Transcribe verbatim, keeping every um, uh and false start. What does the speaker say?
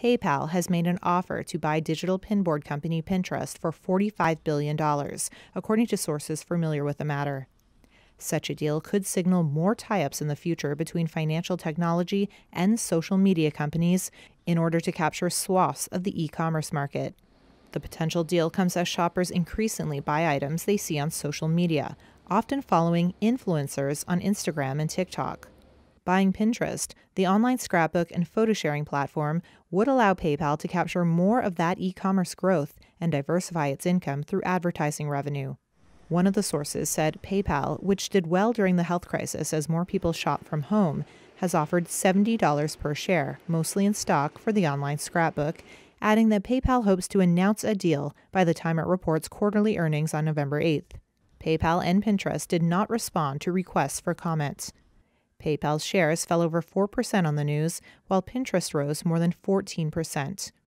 PayPal has made an offer to buy digital pinboard company Pinterest for forty-five billion dollars, according to sources familiar with the matter. Such a deal could signal more tie-ups in the future between financial technology and social media companies in order to capture swaths of the e-commerce market. The potential deal comes as shoppers increasingly buy items they see on social media, often following influencers on Instagram and TikTok. Buying Pinterest, the online scrapbook and photo-sharing platform, would allow PayPal to capture more of that e-commerce growth and diversify its income through advertising revenue. One of the sources said PayPal, which did well during the health crisis as more people shop from home, has offered seventy dollars per share, mostly in stock, for the online scrapbook, adding that PayPal hopes to announce a deal by the time it reports quarterly earnings on November eighth. PayPal and Pinterest did not respond to requests for comments. PayPal's shares fell over four percent on the news, while Pinterest rose more than fourteen percent.